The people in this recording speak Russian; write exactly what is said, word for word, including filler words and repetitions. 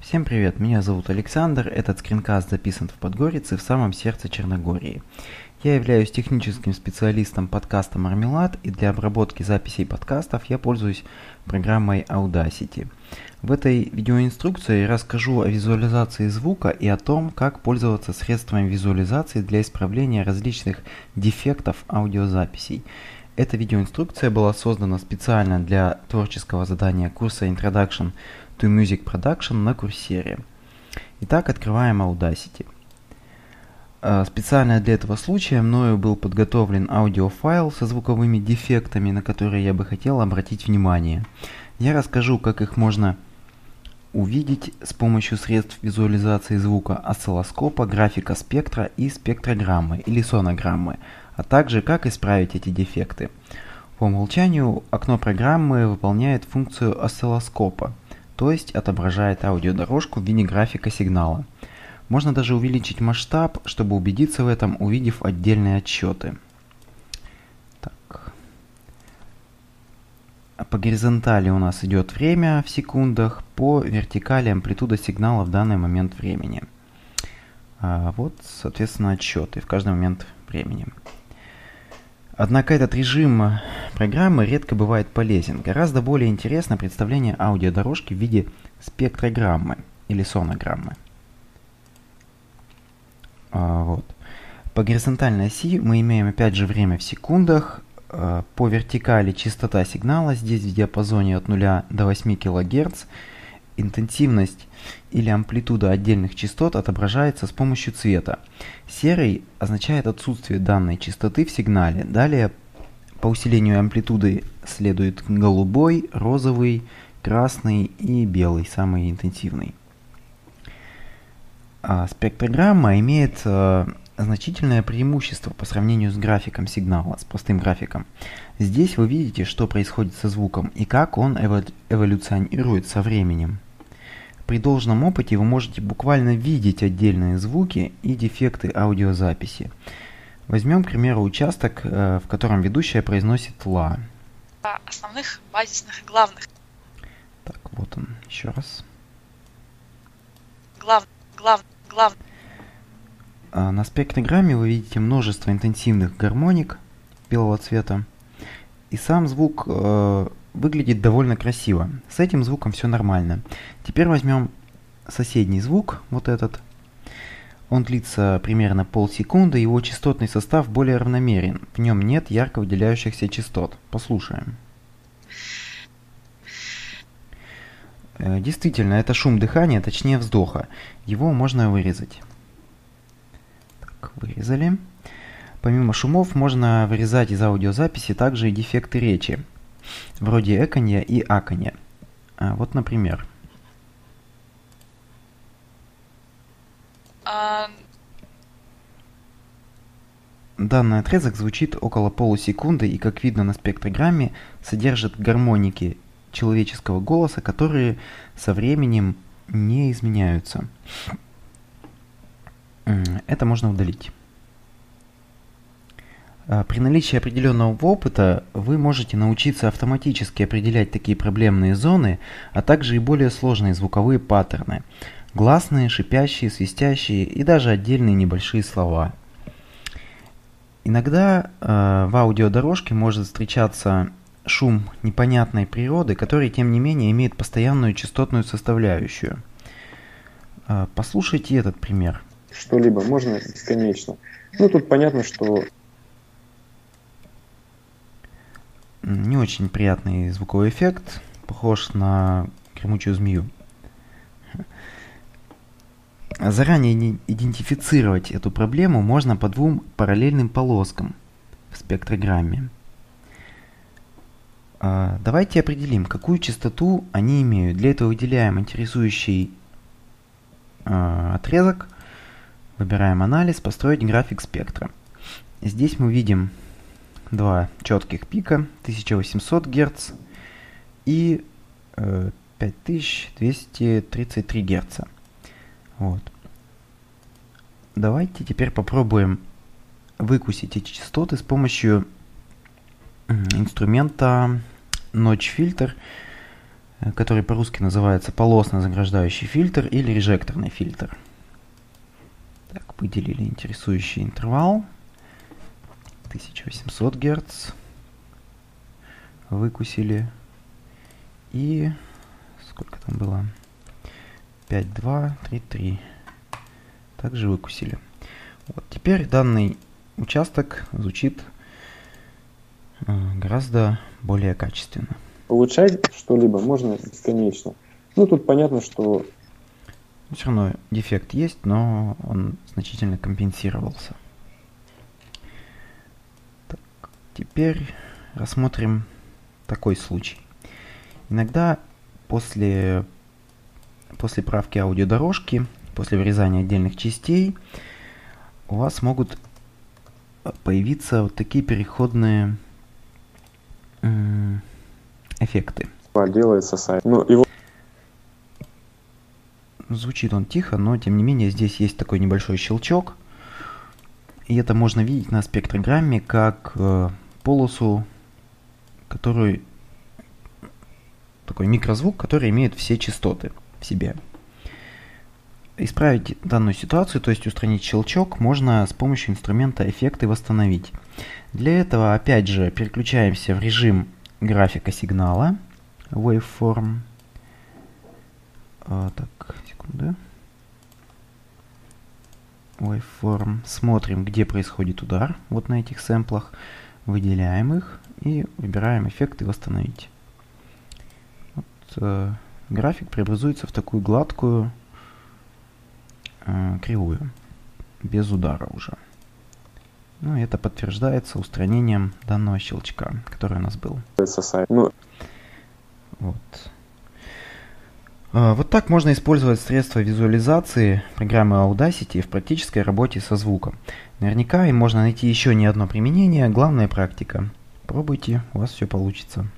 Всем привет, меня зовут Александр, этот скринкаст записан в Подгорице, в самом сердце Черногории. Я являюсь техническим специалистом подкаста Marmelat, и для обработки записей подкастов я пользуюсь программой Audacity. В этой видеоинструкции я расскажу о визуализации звука и о том, как пользоваться средствами визуализации для исправления различных дефектов аудиозаписей. Эта видеоинструкция была создана специально для творческого задания курса Introduction to Music Production на Курсере. Итак, открываем Audacity. Специально для этого случая мною был подготовлен аудиофайл со звуковыми дефектами, на которые я бы хотел обратить внимание. Я расскажу, как их можно увидеть с помощью средств визуализации звука осциллоскопа, графика спектра и спектрограммы или сонограммы, а также как исправить эти дефекты. По умолчанию окно программы выполняет функцию осциллоскопа, то есть отображает аудиодорожку в виде графика сигнала. Можно даже увеличить масштаб, чтобы убедиться в этом, увидев отдельные отсчеты. Так. По горизонтали у нас идет время в секундах, по вертикали амплитуда сигнала в данный момент времени. А вот, соответственно, отсчеты в каждый момент времени. Однако этот режим программы редко бывает полезен. Гораздо более интересно представление аудиодорожки в виде спектрограммы или сонограммы. А, вот. По горизонтальной оси мы имеем опять же время в секундах. А, по вертикали частота сигнала здесь в диапазоне от нуля до восьми килогерц. Интенсивность или амплитуда отдельных частот отображается с помощью цвета. Серый означает отсутствие данной частоты в сигнале. Далее по усилению амплитуды следует голубой, розовый, красный и белый, самый интенсивный. А спектрограмма имеет а, значительное преимущество по сравнению с графиком сигнала, с простым графиком. Здесь вы видите, что происходит со звуком и как он эво- эволюционирует со временем. При должном опыте вы можете буквально видеть отдельные звуки и дефекты аудиозаписи. Возьмем, к примеру, участок, в котором ведущая произносит «ла». Основных, базисных и главных. Так, вот он, еще раз. Глав, глав, глав. На спектрограмме вы видите множество интенсивных гармоник белого цвета. И сам звук э, выглядит довольно красиво. С этим звуком все нормально. Теперь возьмем соседний звук, вот этот. Он длится примерно полсекунды, его частотный состав более равномерен. В нем нет ярко выделяющихся частот. Послушаем. Э, действительно, это шум дыхания, точнее вздоха. Его можно вырезать. Так, вырезали. Помимо шумов можно вырезать из аудиозаписи также и дефекты речи, вроде эканья и аканья. А, вот, например. А... Данный отрезок звучит около полусекунды и, как видно на спектрограмме, содержит гармоники человеческого голоса, которые со временем не изменяются. Это можно удалить. При наличии определенного опыта вы можете научиться автоматически определять такие проблемные зоны, а также и более сложные звуковые паттерны, гласные, шипящие, свистящие и даже отдельные небольшие слова. Иногда э, в аудиодорожке может встречаться шум непонятной природы, который тем не менее имеет постоянную частотную составляющую. Э, послушайте этот пример. Что-либо можно бесконечно. Ну тут понятно, что не очень приятный звуковой эффект, похож на гремучую змею. Заранее идентифицировать эту проблему можно по двум параллельным полоскам в спектрограмме. Давайте определим, какую частоту они имеют. Для этого выделяем интересующий отрезок, выбираем анализ, построить график спектра. Здесь мы видим два четких пика, тысяча восемьсот герц и э, пять тысяч двести тридцать три герца. Вот. Давайте теперь попробуем выкусить эти частоты с помощью инструмента Notch Filter. который по-русски называется полосно-заграждающий фильтр или режекторный фильтр. Так, выделили интересующий интервал. тысяча восемьсот Гц. Выкусили. И сколько там было? пять, два, три, три. Также выкусили. Вот, теперь данный участок звучит э, гораздо более качественно. Улучшать что-либо можно бесконечно. Ну, тут понятно, что... Все равно дефект есть, но он значительно компенсировался. Так, теперь рассмотрим такой случай. Иногда после, после правки аудиодорожки, после вырезания отдельных частей, у вас могут появиться вот такие переходные м- эффекты. Делается сайт. Ну, его... Звучит он тихо, но тем не менее здесь есть такой небольшой щелчок. И это можно видеть на спектрограмме как э, полосу, которую... Такой микрозвук, который имеет все частоты в себе. Исправить данную ситуацию, то есть устранить щелчок, можно с помощью инструмента «Эффекты восстановить». Для этого, опять же, переключаемся в режим графика сигнала, Waveform. А, так, секунду. Waveform. Смотрим, где происходит удар. Вот на этих сэмплах. Выделяем их и выбираем «Эффекты восстановить». Вот, э, график преобразуется в такую гладкую э, кривую, без удара уже. Ну, и это подтверждается устранением данного щелчка, который у нас был. Ну. Вот. Э, вот так можно использовать средства визуализации программы Audacity в практической работе со звуком. Наверняка им можно найти еще не одно применение, главное практика. Пробуйте, у вас все получится.